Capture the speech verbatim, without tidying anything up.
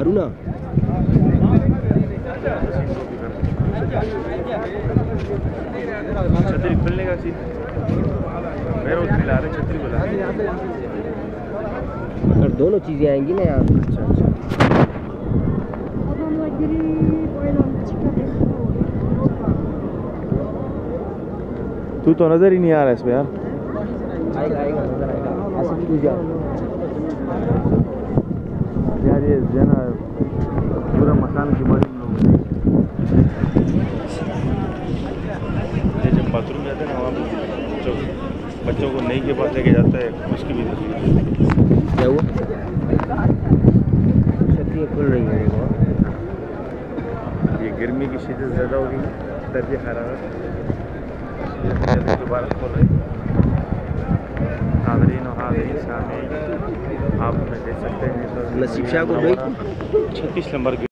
करूँ ना। छतरी खुलने का सीन मेरे को मिला रहे छतरी खुला और दोनों चीज़ें आएंगी ना यार। अच्छा अच्छा तू तो नजर ही नहीं आ रहा है इसमें यार। आएगा आएगा नजर आएगा। ऐसे भी घुस जाओ यार ये जो है ना पूरा मकान की बड़ी ये जब बाथरूम जाते हैं ना वहाँ जो बच्चों को नई के पास लेके जाता है उसकी भी तस्वीर क्या हुआ? छतरियाँ खुल रही हैं देखो। ये गर्मी की शिद्दत ज़्यादा हो गई दर्जे हरारत दोबारा खोल रही हाज़रीन और हाज़रीन सामने आप देख सकते हैं नसीब शाह को छत्तीस नंबर